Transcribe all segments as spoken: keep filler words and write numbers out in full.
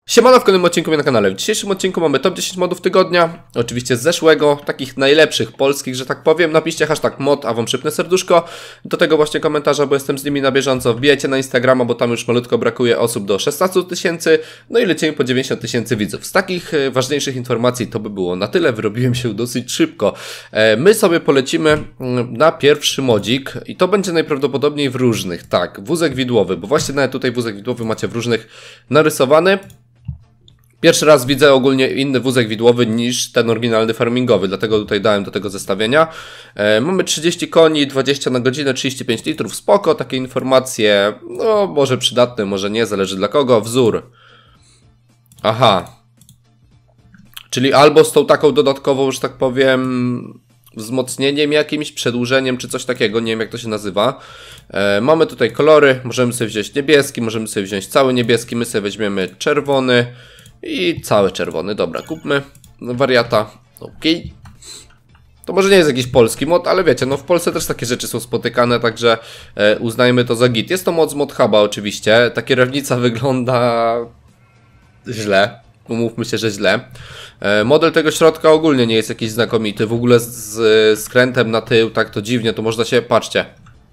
Siemano, w kolejnym odcinku na kanale. W dzisiejszym odcinku mamy top dziesięć modów tygodnia. Oczywiście z zeszłego, takich najlepszych polskich, że tak powiem. Napiszcie hashtag mod, a wam przypnę serduszko. Do tego właśnie komentarza, bo jestem z nimi na bieżąco. Wbijajcie na Instagrama, bo tam już malutko brakuje osób do szesnastu tysięcy. No i lecimy po dziewięćdziesiąt tysięcy widzów. Z takich e, ważniejszych informacji to by było na tyle. Wyrobiłem się dosyć szybko. E, my sobie polecimy mm, na pierwszy modzik i to będzie najprawdopodobniej w różnych. Tak, wózek widłowy, bo właśnie nawet tutaj wózek widłowy macie w różnych narysowany. Pierwszy raz widzę ogólnie inny wózek widłowy niż ten oryginalny farmingowy, dlatego tutaj dałem do tego zestawienia. E, mamy trzydzieści koni, dwadzieścia na godzinę, trzydzieści pięć litrów, spoko, takie informacje, no może przydatne, może nie, zależy dla kogo. Wzór. Aha. Czyli albo z tą taką dodatkową, że tak powiem, wzmocnieniem jakimś, przedłużeniem czy coś takiego, nie wiem jak to się nazywa. E, mamy tutaj kolory, możemy sobie wziąć niebieski, możemy sobie wziąć cały niebieski, my sobie weźmiemy czerwony. I cały czerwony, dobra, kupmy wariata, ok. To może nie jest jakiś polski mod, ale wiecie, no w Polsce też takie rzeczy są spotykane, także e, uznajmy to za git. Jest to mod z ModHuba oczywiście, ta kierownica wygląda źle, umówmy się, że źle. E, model tego środka ogólnie nie jest jakiś znakomity, w ogóle z, z skrętem na tył, tak to dziwnie, to można się, patrzcie.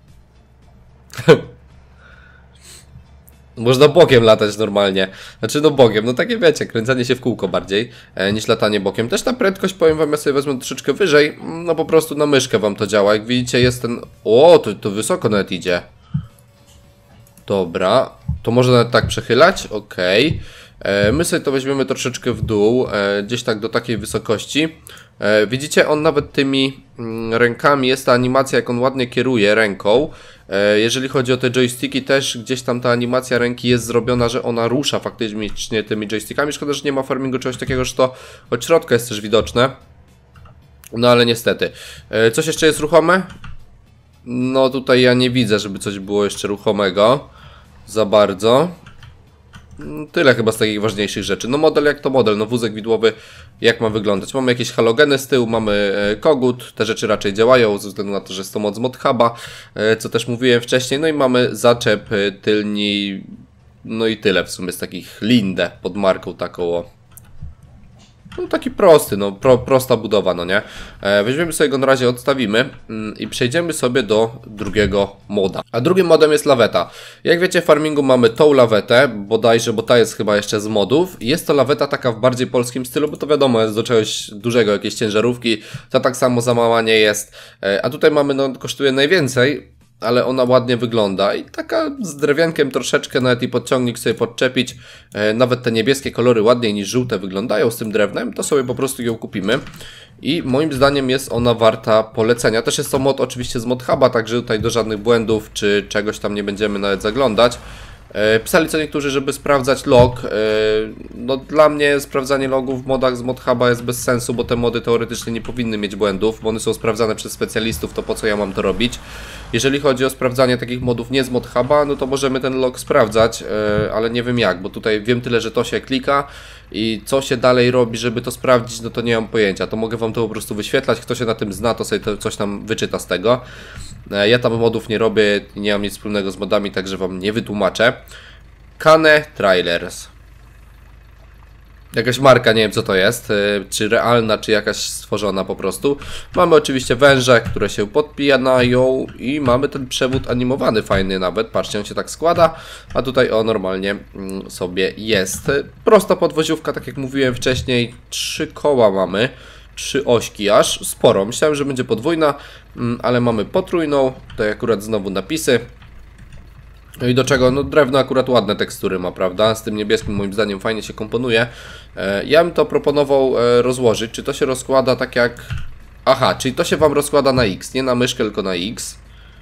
Można bokiem latać normalnie. Znaczy no bokiem, no takie wiecie, kręcenie się w kółko bardziej e, niż latanie bokiem. Też ta prędkość, powiem wam, ja sobie wezmę troszeczkę wyżej. No po prostu na myszkę wam to działa. Jak widzicie jest ten... O, to, to wysoko nawet idzie. Dobra. To można nawet tak przechylać? Okej. Okay. My sobie to weźmiemy troszeczkę w dół. E, gdzieś tak do takiej wysokości. E, widzicie, on nawet tymi mm, rękami, jest ta animacja, jak on ładnie kieruje ręką. E, jeżeli chodzi o te joysticki, też gdzieś tam ta animacja ręki jest zrobiona, że ona rusza faktycznie tymi joystickami. Szkoda, że nie ma farmingu czegoś takiego, że to od środka jest też widoczne. No ale niestety. E, coś jeszcze jest ruchome? No tutaj ja nie widzę, żeby coś było jeszcze ruchomego. Za bardzo. Tyle chyba z takich ważniejszych rzeczy. No model jak to model, no wózek widłowy jak ma wyglądać. Mamy jakieś halogeny z tyłu, mamy e, kogut, te rzeczy raczej działają ze względu na to, że jest to mod z ModHuba, e, co też mówiłem wcześniej. No i mamy zaczep e, tylni, no i tyle w sumie z takich lindę pod marką taką o. No taki prosty, no pro, prosta budowa, no nie? E, weźmiemy sobie go na razie, odstawimy mm, i przejdziemy sobie do drugiego moda. A drugim modem jest laweta. Jak wiecie, w farmingu mamy tą lawetę, bodajże, bo ta jest chyba jeszcze z modów. Jest to laweta taka w bardziej polskim stylu, bo to wiadomo, jest do czegoś dużego, jakieś ciężarówki. Ta tak samo za mała nie jest. E, a tutaj mamy, no kosztuje najwięcej, ale ona ładnie wygląda i taka z drewienkiem troszeczkę, nawet i podciągnik sobie podczepić, e, nawet te niebieskie kolory ładniej niż żółte wyglądają z tym drewnem, to sobie po prostu ją kupimy i moim zdaniem jest ona warta polecenia. Też jest to mod oczywiście z ModHuba, także tutaj do żadnych błędów czy czegoś tam nie będziemy nawet zaglądać. E, pisali co niektórzy, żeby sprawdzać log. E, no dla mnie sprawdzanie logów w modach z ModHuba jest bez sensu, bo te mody teoretycznie nie powinny mieć błędów, bo one są sprawdzane przez specjalistów, to po co ja mam to robić? Jeżeli chodzi o sprawdzanie takich modów nie z ModHuba, no to możemy ten log sprawdzać, e, ale nie wiem jak, bo tutaj wiem tyle, że to się klika i co się dalej robi, żeby to sprawdzić, no to nie mam pojęcia. To mogę wam to po prostu wyświetlać, kto się na tym zna, to sobie to coś tam wyczyta z tego. E, ja tam modów nie robię, nie mam nic wspólnego z modami, także wam nie wytłumaczę. Kane Trailers. Jakaś marka, nie wiem co to jest, czy realna, czy jakaś stworzona po prostu. Mamy oczywiście węże, które się podpijają i mamy ten przewód animowany fajny nawet, patrzcie, on się tak składa, a tutaj o normalnie sobie jest. Prosta podwoziówka, tak jak mówiłem wcześniej, trzy koła mamy, trzy ośki aż, sporo. Myślałem, że będzie podwójna, ale mamy potrójną, tutaj akurat znowu napisy. No i do czego? No drewno akurat ładne tekstury ma, prawda? Z tym niebieskim moim zdaniem fajnie się komponuje. E, ja bym to proponował e, rozłożyć. Czy to się rozkłada tak jak... Aha, czyli to się wam rozkłada na X, nie na myszkę, tylko na X.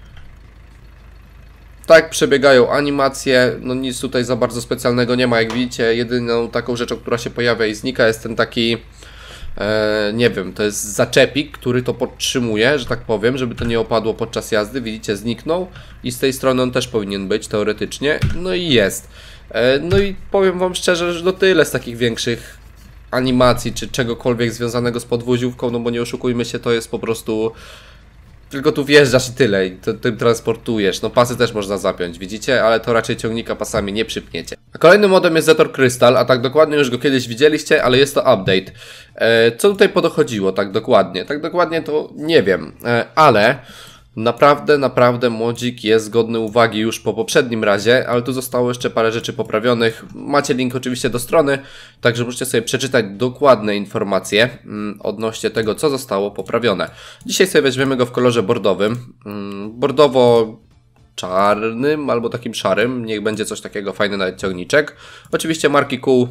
Tak przebiegają animacje, no nic tutaj za bardzo specjalnego nie ma, jak widzicie. Jedyną taką rzeczą, która się pojawia i znika, jest ten taki... E, nie wiem, to jest zaczepik, który to podtrzymuje, że tak powiem, żeby to nie opadło podczas jazdy. Widzicie, zniknął i z tej strony on też powinien być teoretycznie. No i jest. E, no i powiem wam szczerze, że to tyle z takich większych animacji, czy czegokolwiek związanego z podwoziówką, no bo nie oszukujmy się, to jest po prostu Tylko tu wjeżdżasz i tyle, i to, tym transportujesz. No pasy też można zapiąć, widzicie? Ale to raczej ciągnika pasami nie przypniecie. A kolejnym modem jest Zetor Crystal, a tak dokładnie już go kiedyś widzieliście, ale jest to update. E, co tutaj podochodziło tak dokładnie? Tak dokładnie to nie wiem, e, ale... Naprawdę, naprawdę modzik jest godny uwagi już po poprzednim razie, ale tu zostało jeszcze parę rzeczy poprawionych. Macie link oczywiście do strony, także możecie sobie przeczytać dokładne informacje mm, odnośnie tego, co zostało poprawione. Dzisiaj sobie weźmiemy go w kolorze bordowym, mm, bordowo-czarnym albo takim szarym, niech będzie coś takiego, fajny nawet ciągniczek. Oczywiście marki kół.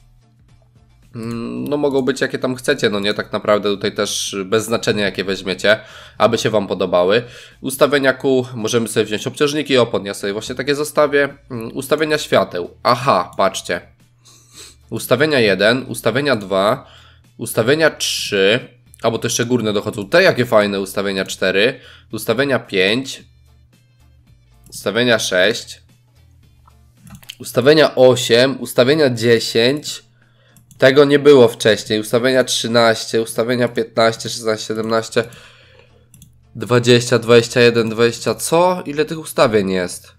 No mogą być jakie tam chcecie, no nie, tak naprawdę tutaj też bez znaczenia jakie weźmiecie, aby się wam podobały. Ustawienia kół, możemy sobie wziąć obciążniki opon, ja sobie właśnie takie zostawię. Ustawienia świateł, aha, patrzcie. Ustawienia jeden, ustawienia dwa, ustawienia trzy, albo to jeszcze górne dochodzą, te jakie fajne, ustawienia cztery, ustawienia pięć, ustawienia sześć, ustawienia osiem, ustawienia dziesięć. Tego nie było wcześniej. Ustawienia trzynaście, ustawienia piętnaście, szesnaście, siedemnaście, dwadzieścia, dwadzieścia jeden, dwadzieścia. Co? Ile tych ustawień jest?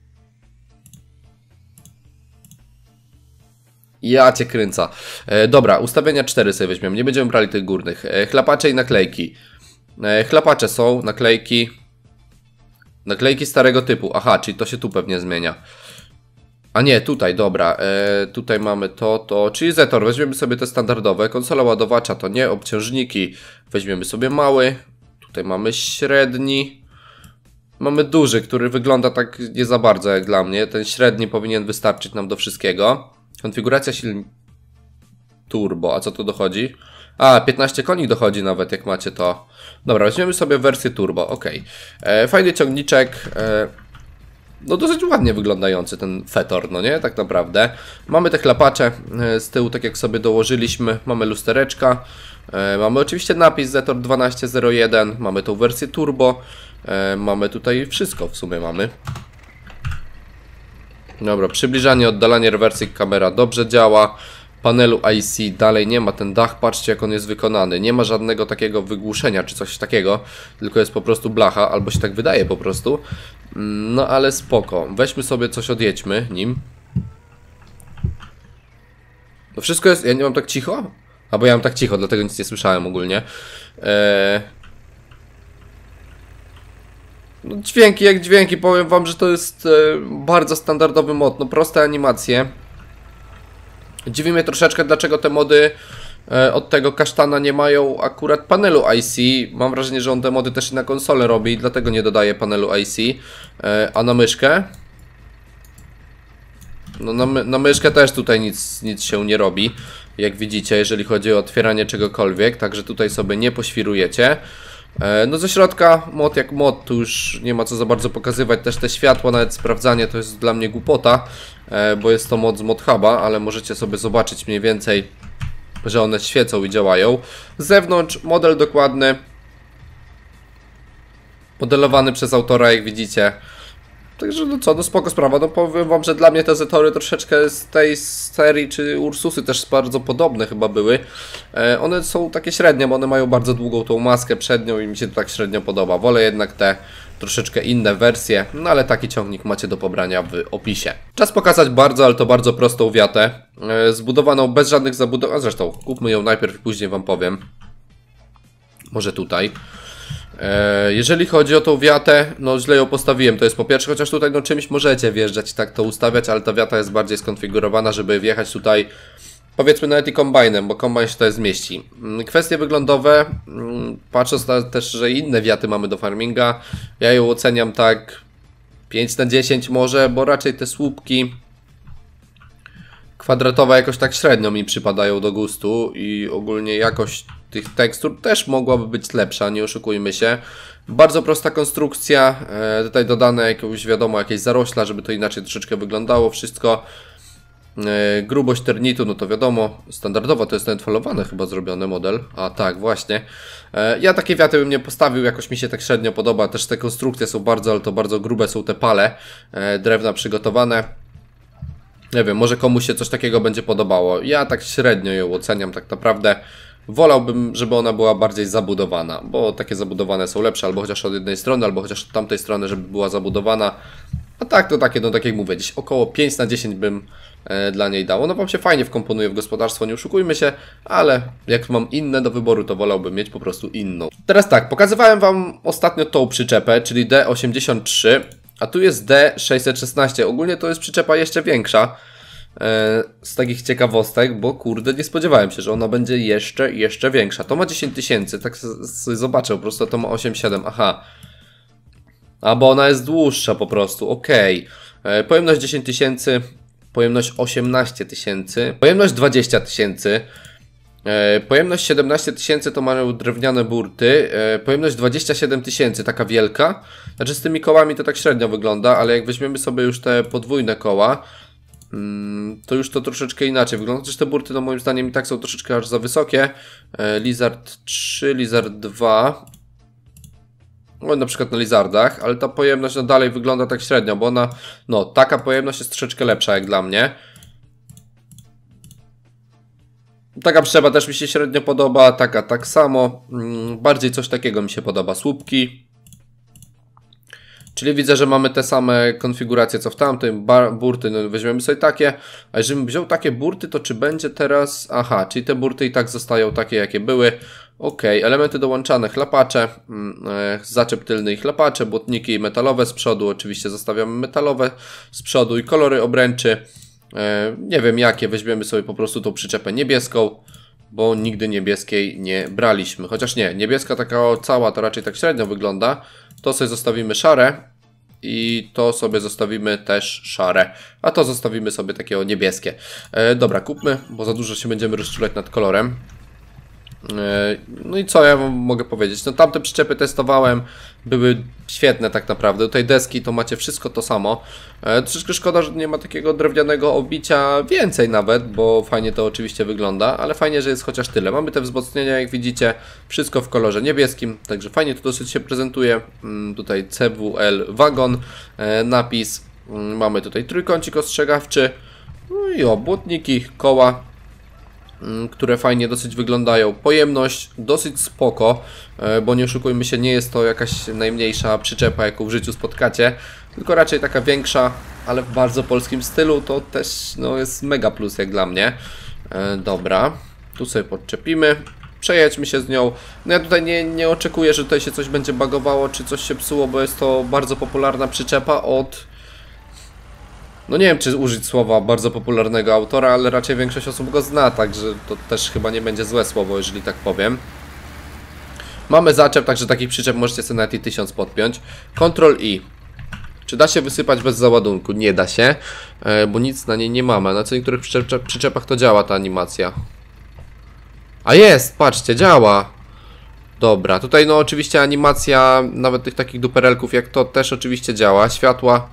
Ja cię kręca. E, dobra, ustawienia cztery sobie weźmiemy. Nie będziemy brali tych górnych. E, chlapacze i naklejki. E, chlapacze są, naklejki. Naklejki starego typu. Aha, czyli to się tu pewnie zmienia. A nie, tutaj, dobra, e, tutaj mamy to, to, czyli Zetor, weźmiemy sobie te standardowe, konsola ładowacza to nie, obciążniki weźmiemy sobie mały, tutaj mamy średni, mamy duży, który wygląda tak nie za bardzo jak dla mnie, ten średni powinien wystarczyć nam do wszystkiego. Konfiguracja silnika turbo, a co tu dochodzi? A, piętnaście koni dochodzi nawet, jak macie to. Dobra, weźmiemy sobie wersję turbo, ok. E, fajny ciągniczek, e, no dosyć ładnie wyglądający ten fetor, no nie? Tak naprawdę. Mamy te chlapacze z tyłu, tak jak sobie dołożyliśmy. Mamy lustereczka. E, mamy oczywiście napis Zetor dwanaście zero jeden. Mamy tą wersję turbo. E, mamy tutaj wszystko w sumie mamy. Dobra, przybliżanie, oddalanie, rewersji, kamera dobrze działa. Panelu I C dalej nie ma, ten dach, patrzcie jak on jest wykonany. Nie ma żadnego takiego wygłuszenia czy coś takiego, tylko jest po prostu blacha, albo się tak wydaje po prostu. No ale spoko, weźmy sobie coś, odjedźmy nim. No wszystko jest, ja nie mam tak cicho? Albo ja mam tak cicho, dlatego nic nie słyszałem ogólnie. Eee... No, dźwięki jak dźwięki, powiem wam, że to jest e, bardzo standardowy mod, no proste animacje. Dziwi mnie troszeczkę, dlaczego te mody e, od tego kasztana nie mają akurat panelu I C. Mam wrażenie, że on te mody też i na konsolę robi, dlatego nie dodaje panelu I C. E, a na myszkę? No na, my, na myszkę też tutaj nic, nic się nie robi, jak widzicie, jeżeli chodzi o otwieranie czegokolwiek, także tutaj sobie nie poświrujecie. E, no ze środka mod jak mod, tu już nie ma co za bardzo pokazywać, też te światła, nawet sprawdzanie to jest dla mnie głupota, e, bo jest to mod z ModHuba, ale możecie sobie zobaczyć mniej więcej, że one świecą i działają. Z zewnątrz model dokładny, modelowany przez autora, jak widzicie. Także no co, no spoko sprawa, no powiem wam, że dla mnie te Zetory troszeczkę z tej serii, czy Ursusy też bardzo podobne chyba były. E, one są takie średnie, bo one mają bardzo długą tą maskę przednią i mi się to tak średnio podoba. Wolę jednak te troszeczkę inne wersje, no ale taki ciągnik macie do pobrania w opisie. Czas pokazać bardzo, ale to bardzo prostą wiatę, e, zbudowaną bez żadnych zabudowań, a zresztą kupmy ją najpierw i później wam powiem. Może tutaj. Jeżeli chodzi o tą wiatę, no źle ją postawiłem, to jest po pierwsze, chociaż tutaj no czymś możecie wjeżdżać i tak to ustawiać, ale ta wiata jest bardziej skonfigurowana, żeby wjechać tutaj, powiedzmy nawet i kombajnem, bo kombajn się tutaj zmieści. Kwestie wyglądowe, patrząc na też, że inne wiaty mamy do farminga, ja ją oceniam tak pięć na dziesięć może, bo raczej te słupki kwadratowe jakoś tak średnio mi przypadają do gustu i ogólnie jakość tych tekstur też mogłaby być lepsza, nie oszukujmy się. Bardzo prosta konstrukcja, e, tutaj dodane jakieś, wiadomo, jakieś zarośla, żeby to inaczej troszeczkę wyglądało wszystko. E, grubość ternitu, no to wiadomo, standardowo to jest nawet falowane chyba zrobiony model. A tak, właśnie. E, ja takie wiaty bym nie postawił, jakoś mi się tak średnio podoba. Też te konstrukcje są bardzo, ale to bardzo grube są te pale e, drewna przygotowane. Nie wiem, może komuś się coś takiego będzie podobało. Ja tak średnio ją oceniam tak naprawdę. wolałbym, żeby ona była bardziej zabudowana, bo takie zabudowane są lepsze, albo chociaż od jednej strony, albo chociaż od tamtej strony, żeby była zabudowana. A tak to takie, no tak jak mówię, gdzieś około pięć na dziesięć bym e, dla niej dało. No wam się fajnie wkomponuje w gospodarstwo, nie oszukujmy się, ale jak mam inne do wyboru, to wolałbym mieć po prostu inną. Teraz tak, pokazywałem wam ostatnio tą przyczepę, czyli D osiemdziesiąt trzy, a tu jest D sześćset szesnaście. Ogólnie to jest przyczepa jeszcze większa. Z takich ciekawostek, bo kurde, nie spodziewałem się, że ona będzie jeszcze, jeszcze większa. To ma dziesięć tysięcy, tak sobie zobaczę, po prostu to ma osiem siedem, aha. A, bo ona jest dłuższa po prostu, okej. Okay. Pojemność dziesięć tysięcy, pojemność osiemnaście tysięcy, pojemność dwadzieścia tysięcy, pojemność siedemnaście tysięcy to mają drewniane burty, pojemność dwadzieścia siedem tysięcy, taka wielka. Znaczy z tymi kołami to tak średnio wygląda, ale jak weźmiemy sobie już te podwójne koła, to już to troszeczkę inaczej wygląda, chociaż te burty no moim zdaniem i tak są troszeczkę aż za wysokie. Lizard trzy, Lizard dwa, no na przykład na Lizardach, ale ta pojemność no dalej wygląda tak średnio, bo ona, no taka pojemność jest troszeczkę lepsza jak dla mnie. Taka przyczepa też mi się średnio podoba, taka tak samo, bardziej coś takiego mi się podoba, słupki. Czyli widzę, że mamy te same konfiguracje co w tamtym, burty, no weźmiemy sobie takie, a jeżeli bym wziął takie burty, to czy będzie teraz, aha, czyli te burty i tak zostają takie jakie były. Ok, elementy dołączane, chlapacze, e, zaczep tylny i chlapacze, błotniki metalowe z przodu, oczywiście zostawiamy metalowe z przodu i kolory obręczy, e, nie wiem jakie, weźmiemy sobie po prostu tą przyczepę niebieską, bo nigdy niebieskiej nie braliśmy, chociaż nie, niebieska taka cała to raczej tak średnio wygląda. To sobie zostawimy szare i to sobie zostawimy też szare, a to zostawimy sobie takiego niebieskie. E, dobra, kupmy, bo za dużo się będziemy rozczulać nad kolorem. E, no i co ja wam mogę powiedzieć? No tamte przyczepy testowałem, były świetne tak naprawdę. Tutaj deski to macie wszystko to samo. E, troszeczkę szkoda, że nie ma takiego drewnianego obicia więcej nawet, bo fajnie to oczywiście wygląda, ale fajnie, że jest chociaż tyle. Mamy te wzmocnienia, jak widzicie, wszystko w kolorze niebieskim, także fajnie to dosyć się prezentuje. Mm, tutaj C W L wagon, e, napis. Mm, mamy tutaj trójkącik ostrzegawczy, no i o, błotniki, koła, które fajnie dosyć wyglądają. Pojemność dosyć spoko, bo nie oszukujmy się, nie jest to jakaś najmniejsza przyczepa, jaką w życiu spotkacie, tylko raczej taka większa, ale w bardzo polskim stylu. To też no, jest mega plus jak dla mnie. E, dobra, tu sobie podczepimy, przejedźmy się z nią. No ja tutaj nie, nie oczekuję, że tutaj się coś będzie bagowało, czy coś się psuło, bo jest to bardzo popularna przyczepa od... No nie wiem, czy użyć słowa bardzo popularnego autora, ale raczej większość osób go zna, także to też chyba nie będzie złe słowo, jeżeli tak powiem. Mamy zaczep, także takich przyczep możecie sobie nawet i tysiąc podpiąć. Ctrl I. Czy da się wysypać bez załadunku? Nie da się, bo nic na niej nie mamy. Na co niektórych przyczep przyczepach to działa ta animacja. A jest, patrzcie, działa. Dobra, tutaj no oczywiście animacja nawet tych takich duperelków jak to też oczywiście działa. Światła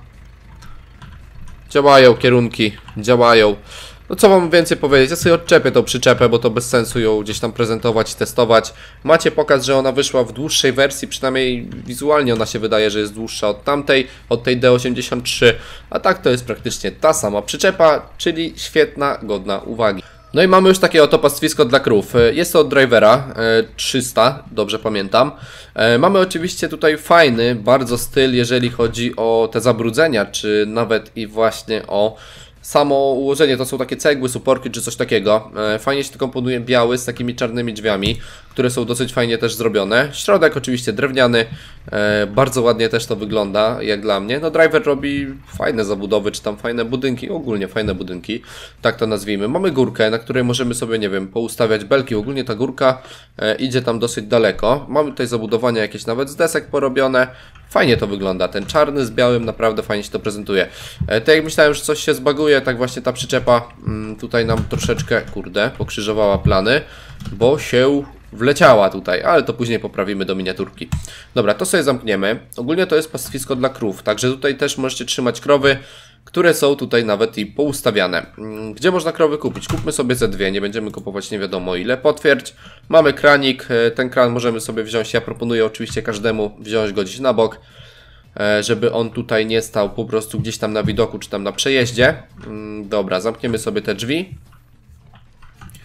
działają, kierunki działają. No co wam więcej powiedzieć, ja sobie odczepię tą przyczepę, bo to bez sensu ją gdzieś tam prezentować i testować. Macie pokaz, że ona wyszła w dłuższej wersji, przynajmniej wizualnie ona się wydaje, że jest dłuższa od tamtej, od tej D osiemdziesiąt trzy, a tak to jest praktycznie ta sama przyczepa, czyli świetna, godna uwagi. No i mamy już takie oto pastwisko dla krów. Jest to od Drivera trzysta, dobrze pamiętam. Mamy oczywiście tutaj fajny bardzo styl, jeżeli chodzi o te zabrudzenia, czy nawet i właśnie o samo ułożenie. To są takie cegły, suporki czy coś takiego. Fajnie się to komponuje biały z takimi czarnymi drzwiami, które są dosyć fajnie też zrobione. Środek oczywiście drewniany, bardzo ładnie też to wygląda jak dla mnie. No Driver robi fajne zabudowy, czy tam fajne budynki, ogólnie fajne budynki, tak to nazwijmy. Mamy górkę, na której możemy sobie, nie wiem, poustawiać belki. Ogólnie ta górka idzie tam dosyć daleko. Mamy tutaj zabudowania jakieś nawet z desek porobione. Fajnie to wygląda, ten czarny z białym naprawdę fajnie się to prezentuje. Tak jak myślałem, że coś się zbaguje, tak właśnie ta przyczepa tutaj nam troszeczkę, kurde, pokrzyżowała plany, bo się wleciała tutaj, ale to później poprawimy do miniaturki. Dobra, to sobie zamkniemy. Ogólnie to jest pastwisko dla krów, także tutaj też możecie trzymać krowy, które są tutaj nawet i poustawiane. Gdzie można krowy kupić? Kupmy sobie ze dwie, nie będziemy kupować nie wiadomo ile. Potwierdź. Mamy kranik, ten kran możemy sobie wziąć. Ja proponuję oczywiście każdemu wziąć go gdzieś na bok, żeby on tutaj nie stał po prostu gdzieś tam na widoku, czy tam na przejeździe. Dobra, zamkniemy sobie te drzwi.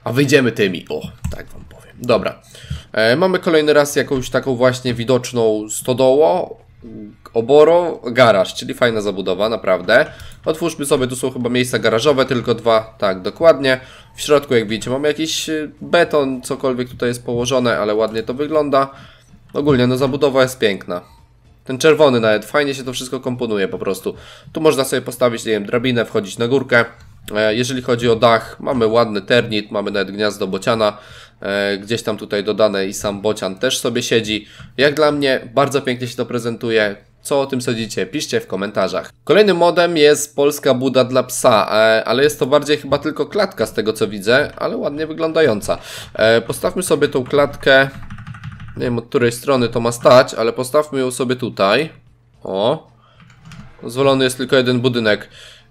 a wyjdziemy tymi. O, tak wam powiem. Dobra. E, mamy kolejny raz jakąś taką właśnie widoczną stodołą, oborą, garaż, czyli fajna zabudowa, naprawdę. Otwórzmy sobie, tu są chyba miejsca garażowe, tylko dwa, tak, dokładnie. W środku, jak widzicie, mamy jakiś beton, cokolwiek tutaj jest położone, ale ładnie to wygląda. Ogólnie, no zabudowa jest piękna. Ten czerwony nawet, fajnie się to wszystko komponuje po prostu. Tu można sobie postawić, nie wiem, drabinę, wchodzić na górkę. Jeżeli chodzi o dach, mamy ładny ternit, mamy nawet gniazdo bociana. Gdzieś tam tutaj dodane i sam bocian też sobie siedzi. Jak dla mnie, bardzo pięknie się to prezentuje. Co o tym sądzicie? Piszcie w komentarzach. Kolejnym modem jest polska buda dla psa, ale jest to bardziej chyba tylko klatka z tego co widzę, ale ładnie wyglądająca. Postawmy sobie tą klatkę, nie wiem od której strony to ma stać, ale postawmy ją sobie tutaj. O, zwolony jest tylko jeden budynek.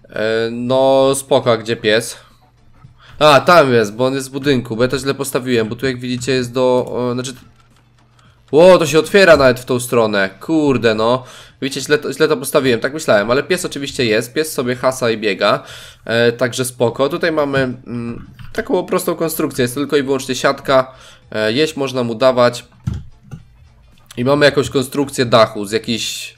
No spoko, a gdzie pies? A, tam jest, bo on jest w budynku, bo ja to źle postawiłem, bo tu jak widzicie jest do... O, znaczy... Ło, to się otwiera nawet w tą stronę, kurde no. Widzicie, źle to, źle to postawiłem, tak myślałem, ale pies oczywiście jest, pies sobie hasa i biega, e, także spoko. Tutaj mamy mm, taką prostą konstrukcję, jest tylko i wyłącznie siatka, e, jeść można mu dawać. I mamy jakąś konstrukcję dachu z jakichś...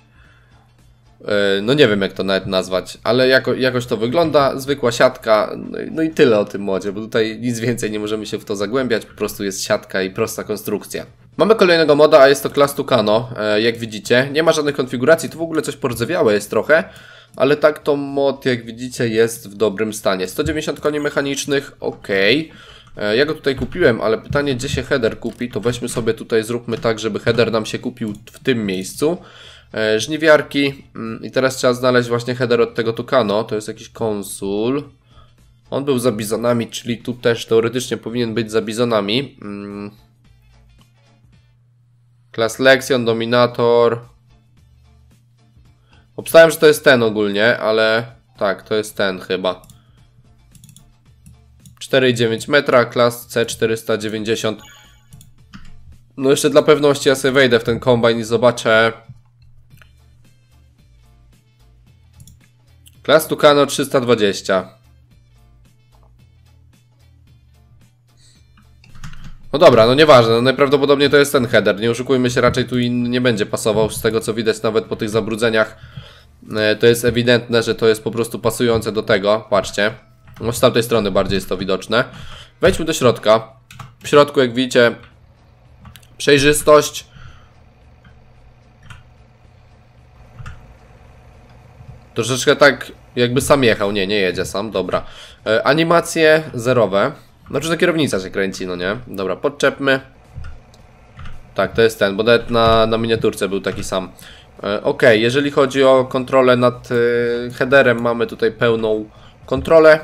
No nie wiem jak to nawet nazwać, ale jako, jakoś to wygląda, zwykła siatka, no i, no i tyle o tym modzie, bo tutaj nic więcej nie możemy się w to zagłębiać, po prostu jest siatka i prosta konstrukcja. Mamy kolejnego moda, a jest to Class Tucano, jak widzicie, nie ma żadnych konfiguracji, tu w ogóle coś pordzewiałe jest trochę, ale tak to mod jak widzicie jest w dobrym stanie. sto dziewięćdziesiąt koni mechanicznych, ok. Ja go tutaj kupiłem, ale pytanie gdzie się header kupi, to weźmy sobie tutaj, zróbmy tak, żeby header nam się kupił w tym miejscu. Żniwiarki i teraz trzeba znaleźć właśnie header od tego Tucano, to jest jakiś konsul. On był za bizonami, czyli tu też teoretycznie powinien być za bizonami. Class Lexion, Dominator. Obstałem, że to jest ten ogólnie, ale tak, to jest ten chyba. cztery i dziewięć metra, klas C czterysta dziewięćdziesiąt. No jeszcze dla pewności ja sobie wejdę w ten kombajn i zobaczę. Class Tucano trzysta dwadzieścia. No dobra, no nieważne, no najprawdopodobniej to jest ten header. Nie oszukujmy się, raczej tu inny nie będzie pasował. Z tego co widać nawet po tych zabrudzeniach, to jest ewidentne, że to jest po prostu pasujące do tego. Patrzcie, no z tamtej strony bardziej jest to widoczne. Wejdźmy do środka. W środku jak widzicie przejrzystość. Troszeczkę tak jakby sam jechał, nie, nie jedzie sam, dobra. e, Animacje zerowe. Znaczy to kierownica się kręci, no nie. Dobra, podczepmy. Tak, to jest ten, bo nawet na, na miniaturce był taki sam. e, Ok, jeżeli chodzi o kontrolę nad e, headerem, mamy tutaj pełną kontrolę.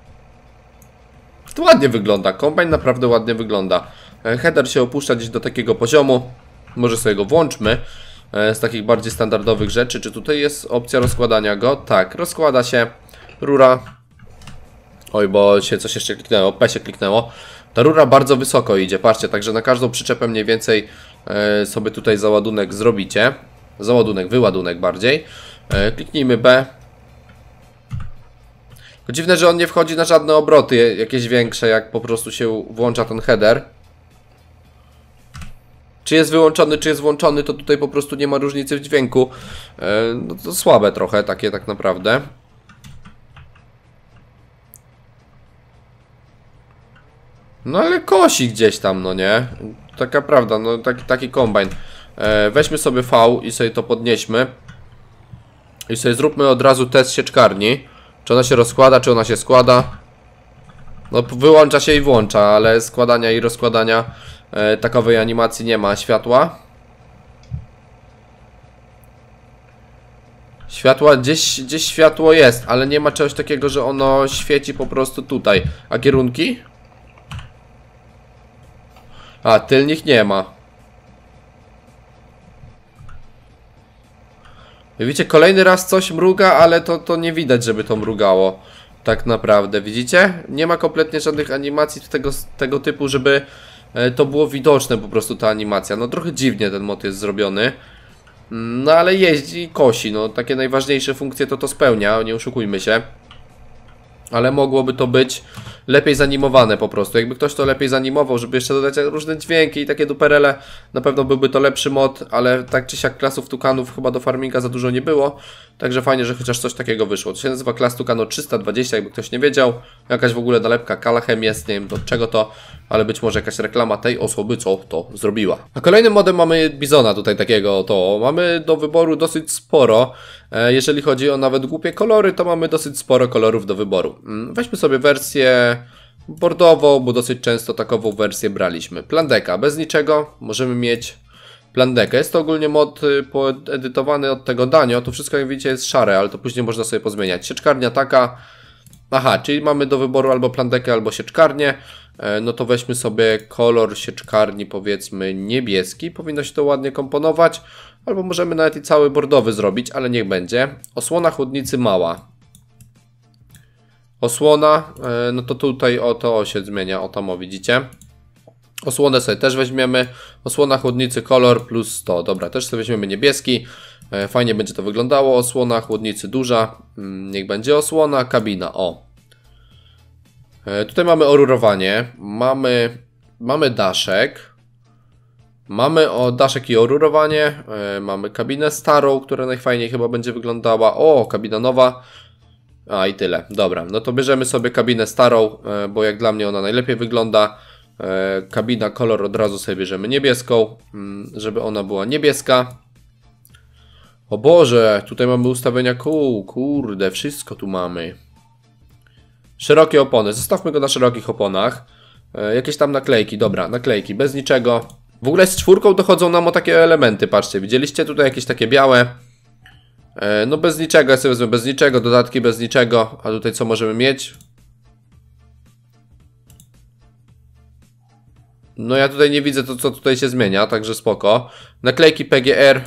To ładnie wygląda, kombajn naprawdę ładnie wygląda. e, Header się opuszcza gdzieś do takiego poziomu. Może sobie go włączmy. Z takich bardziej standardowych rzeczy. Czy tutaj jest opcja rozkładania go? Tak, rozkłada się rura. Oj, bo się coś jeszcze kliknęło, P się kliknęło. Ta rura bardzo wysoko idzie, patrzcie, także na każdą przyczepę mniej więcej e, sobie tutaj załadunek zrobicie. Załadunek, wyładunek bardziej. e, Kliknijmy B. Dziwne, że on nie wchodzi na żadne obroty jakieś większe, jak po prostu się włącza ten header. Czy jest wyłączony, czy jest włączony, to tutaj po prostu nie ma różnicy w dźwięku. No to słabe trochę, takie tak naprawdę. No ale kosi gdzieś tam, no nie? Taka prawda, no taki, taki kombajn. Weźmy sobie V i sobie to podnieśmy. I sobie zróbmy od razu test sieczkarni. Czy ona się rozkłada, czy ona się składa. No wyłącza się i włącza, ale składania i rozkładania e, takowej animacji nie ma. Światła. Światła, gdzieś, gdzieś światło jest, ale nie ma czegoś takiego, że ono świeci po prostu tutaj. A kierunki? A, tylnych nie ma. Widzicie, kolejny raz coś mruga, ale to, to nie widać, żeby to mrugało. Tak naprawdę, widzicie? Nie ma kompletnie żadnych animacji tego, tego typu, żeby to było widoczne po prostu ta animacja. No trochę dziwnie ten mod jest zrobiony. No ale jeździ i kosi, no takie najważniejsze funkcje to to spełnia, nie oszukujmy się. ale mogłoby to być lepiej zanimowane po prostu. Jakby ktoś to lepiej zanimował, żeby jeszcze dodać różne dźwięki i takie duperele, na pewno byłby to lepszy mod, ale tak czy siak klasów tukanów chyba do farminga za dużo nie było, także fajnie, że chociaż coś takiego wyszło. To się nazywa klas tukano trzysta dwadzieścia, jakby ktoś nie wiedział. Jakaś w ogóle nalepka Kalachem jest, nie wiem do czego to, ale być może jakaś reklama tej osoby, co to zrobiła. A kolejnym modem mamy Bizona tutaj takiego, to mamy do wyboru dosyć sporo. Jeżeli chodzi o nawet głupie kolory, to mamy dosyć sporo kolorów do wyboru. Weźmy sobie wersję bordową, bo dosyć często takową wersję braliśmy. Plandeka, bez niczego możemy mieć Plandekę. Jest to ogólnie mod poedytowany od tego Danio. To wszystko jak widzicie jest szare, ale to później można sobie pozmieniać. Sieczkarnia taka. Aha, czyli mamy do wyboru albo Plandekę, albo sieczkarnię. No to weźmy sobie kolor sieczkarni, powiedzmy niebieski. Powinno się to ładnie komponować. Albo możemy nawet i cały bordowy zrobić, ale niech będzie. Osłona chłodnicy mała. Osłona, no to tutaj o to się zmienia, o tam o widzicie. Osłonę sobie też weźmiemy. Osłona chłodnicy kolor plus sto. Dobra, też sobie weźmiemy niebieski. Fajnie będzie to wyglądało. Osłona chłodnicy duża. Niech będzie osłona, kabina. O. Tutaj mamy orurowanie. Mamy, mamy daszek. Mamy o daszek i orurowanie. Mamy kabinę starą, która najfajniej chyba będzie wyglądała. O, kabina nowa. A i tyle. Dobra, no to bierzemy sobie kabinę starą, bo jak dla mnie ona najlepiej wygląda. Kabina kolor od razu sobie bierzemy niebieską, żeby ona była niebieska. O Boże, tutaj mamy ustawienia kół, kurde, wszystko tu mamy. Szerokie opony, zostawmy go na szerokich oponach. Jakieś tam naklejki, dobra, naklejki, bez niczego. W ogóle z czwórką dochodzą nam o takie elementy, patrzcie, widzieliście tutaj jakieś takie białe. No bez niczego, ja sobie wezmę bez niczego, dodatki bez niczego. A tutaj co możemy mieć? No ja tutaj nie widzę to, co tutaj się zmienia, także spoko. Naklejki P G R.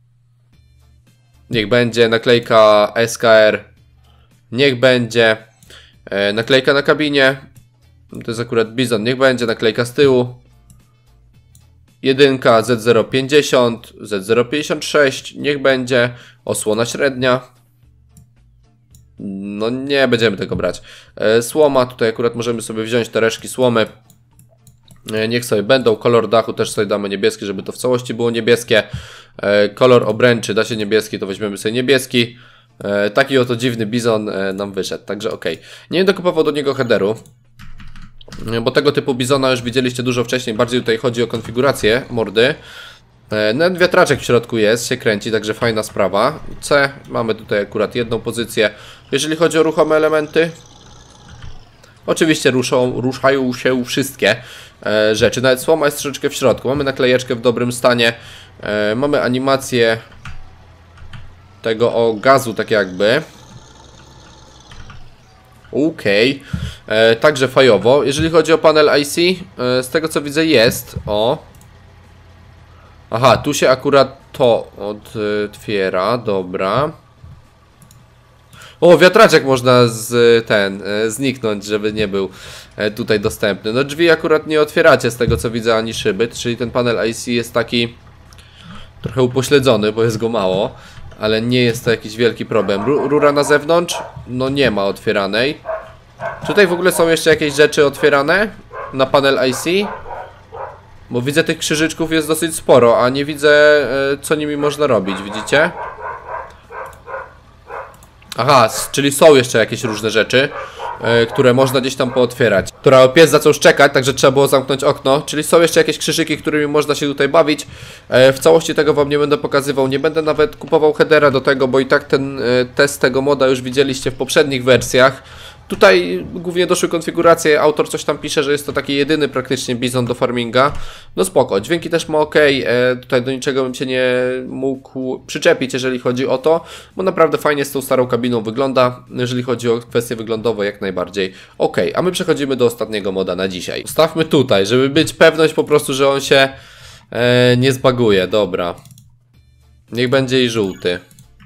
Niech będzie. Naklejka S K R. Niech będzie. E, naklejka na kabinie. To jest akurat Bizon. Niech będzie. Naklejka z tyłu. Jedynka Z zero pięćdziesiąt. Z zero pięćdziesiąt sześć. Niech będzie. Osłona średnia. No nie będziemy tego brać. E, słoma. Tutaj akurat możemy sobie wziąć te reszki słomy. Niech sobie będą. Kolor dachu też sobie damy niebieski, żeby to w całości było niebieskie. E, kolor obręczy da się niebieski, to weźmiemy sobie niebieski. E, taki oto dziwny bizon e, nam wyszedł, także ok. Nie będę kupował do niego headeru, bo tego typu bizona już widzieliście dużo wcześniej. Bardziej tutaj chodzi o konfigurację mordy. E, nawet wiatraczek w środku jest, się kręci, także fajna sprawa. C, mamy tutaj akurat jedną pozycję. Jeżeli chodzi o ruchome elementy, oczywiście ruszą, ruszają się wszystkie e, rzeczy. Nawet słoma jest troszeczkę w środku. Mamy naklejeczkę w dobrym stanie. E, mamy animację tego o gazu, tak jakby. Okej. Okay. Także fajowo. Jeżeli chodzi o panel I C, e, z tego co widzę jest. O. Aha, tu się akurat to otwiera. Dobra. O, wiatraczek można z ten zniknąć, żeby nie był tutaj dostępny. No drzwi akurat nie otwieracie z tego co widzę, ani szyby, czyli ten panel I C jest taki trochę upośledzony, bo jest go mało, ale nie jest to jakiś wielki problem. Rura na zewnątrz? No nie ma otwieranej. Tutaj w ogóle są jeszcze jakieś rzeczy otwierane na panel I C? Bo widzę tych krzyżyczków jest dosyć sporo, a nie widzę co nimi można robić, widzicie? Aha, czyli są jeszcze jakieś różne rzeczy, yy, które można gdzieś tam pootwierać. Która pies zaczął szczekać, także trzeba było zamknąć okno. Czyli są jeszcze jakieś krzyżyki, którymi można się tutaj bawić. Yy, w całości tego wam nie będę pokazywał. Nie będę nawet kupował headera do tego, bo i tak ten yy, test tego moda już widzieliście w poprzednich wersjach. Tutaj głównie doszły konfiguracje, autor coś tam pisze, że jest to taki jedyny praktycznie bizon do farminga. No spoko, dźwięki też ma ok, e, tutaj do niczego bym się nie mógł przyczepić, jeżeli chodzi o to, bo naprawdę fajnie z tą starą kabiną wygląda, jeżeli chodzi o kwestie wyglądowe jak najbardziej ok. A my przechodzimy do ostatniego moda na dzisiaj. Stawmy tutaj, żeby być pewność po prostu, że on się e, nie zbaguje, dobra. Niech będzie i żółty.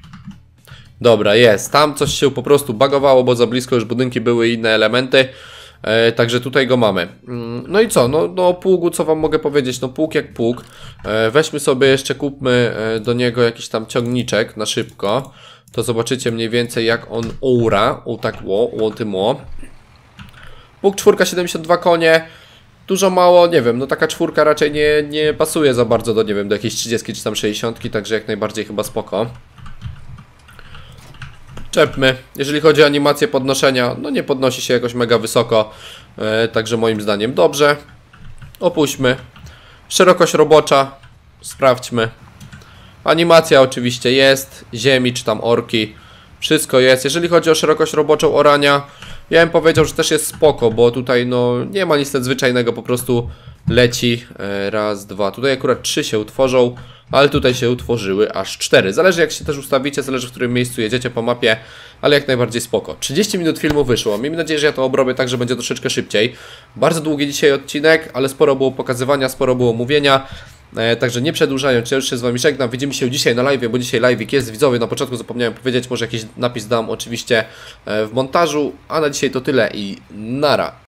Dobra, jest. Tam coś się po prostu bagowało, bo za blisko już budynki były i inne elementy. E, także tutaj go mamy. Mm, no i co? No, no o pługu co wam mogę powiedzieć? No pług jak pług. E, weźmy sobie jeszcze, kupmy e, do niego jakiś tam ciągniczek na szybko. To zobaczycie mniej więcej jak on ura. O tak ło, łotymo. Pług czwórka, siedemdziesiąt dwa konie. Dużo mało, nie wiem, no taka czwórka raczej nie, nie pasuje za bardzo do, nie wiem, do jakiejś trzydziestki czy tam sześćdziesiątki, także jak najbardziej chyba spoko. Czepmy. Jeżeli chodzi o animację podnoszenia, no nie podnosi się jakoś mega wysoko, e, także moim zdaniem dobrze. Opuśćmy. Szerokość robocza, sprawdźmy. Animacja oczywiście jest, ziemi czy tam orki, wszystko jest. Jeżeli chodzi o szerokość roboczą orania, ja bym powiedział, że też jest spoko, bo tutaj no nie ma nic nadzwyczajnego, po prostu leci. E, raz, dwa, tutaj akurat trzy się utworzą, ale tutaj się utworzyły aż cztery. Zależy jak się też ustawicie, zależy w którym miejscu jedziecie po mapie, ale jak najbardziej spoko. trzydzieści minut filmu wyszło, miejmy nadzieję, że ja to obrobię tak, że będzie troszeczkę szybciej. Bardzo długi dzisiaj odcinek, ale sporo było pokazywania, sporo było mówienia. E, także nie przedłużając, ja już się z wami żegnam. Widzimy się dzisiaj na live, bo dzisiaj live'ik jest. Widzowie, na początku zapomniałem powiedzieć, może jakiś napis dam oczywiście e, w montażu. A na dzisiaj to tyle i nara.